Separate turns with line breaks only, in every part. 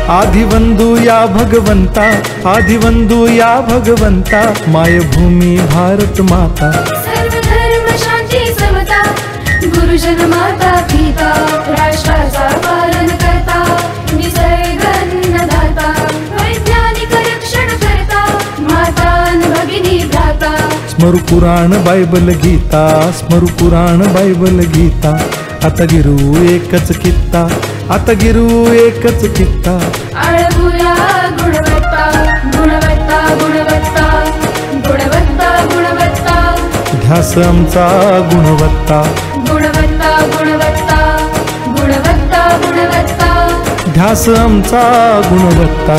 आदिवंदू या भगवंता, आदिवंदू या भगवंता, मायभूमी भारत माता।
सर्व धर्म शांती समता, गुरुजन माता पिता, राष्ट्राचा पालन करता, निसर्ग अन्नदाता, वैज्ञानिक रक्षण करता, माता भगिनी भ्राता।
स्मरू पुराण बायबल गीता, स्मरू पुराण बायबल गीता, आता गिरू एकच कित्ता, आता गिरू एकच कित्ता।
आळपुया गुणवत्ता, गुणवत्ता, गुणवत्ता, गुणवत्ता, गुणवत्ता,
ध्यास आमचा गुणवत्ता,
गुणवत्ता, गुणवत्ता, गुणवत्ता, गुणवत्ता,
ध्यास आमचा गुणवत्ता।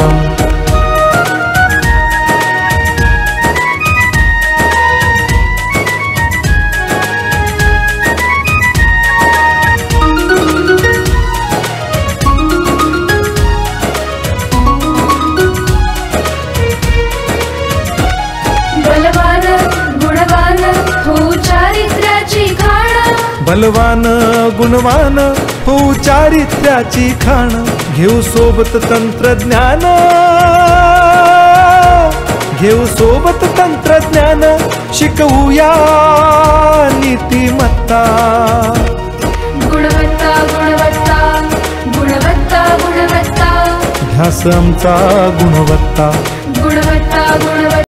बलवान गुणवान हो चारित्र्याची खाण,
बलवान गुणवान हो चारित्र्याची खाण, घेऊ सोबत तंत्रज्ञान, घेऊ सोबत तंत्रज्ञान, शिकवूया नीतिमत्ता।
गुणवत्ता, गुणवत्ता, गुणवत्ता, गुणवत्ता,
ध्यास आमचा गुणवत्ता,
गुणवत्ता, गुणवत्ता।